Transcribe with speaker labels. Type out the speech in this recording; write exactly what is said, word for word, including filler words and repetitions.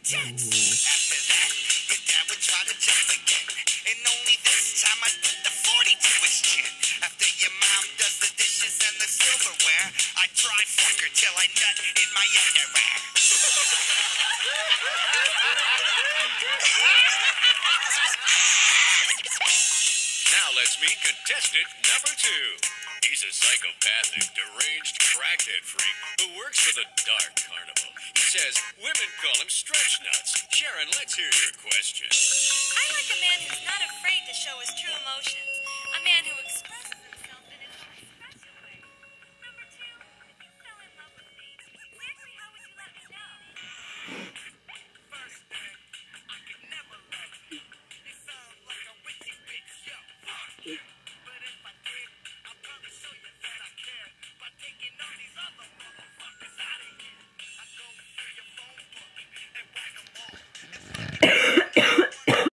Speaker 1: intense. After that, your dad would try to jump again. And only this time I'd put the forty to his chin. After your mom does the dishes and the silverware, I'd try fuck her till I nut in my underwear.
Speaker 2: Now let's meet contestant number two. He's a psychopathic, deranged crackhead freak who works for the Dark Carnival. He says women call him stretch nuts. Sharon, let's hear your question.
Speaker 3: I like a man who's not afraid to show his true emotions. A man who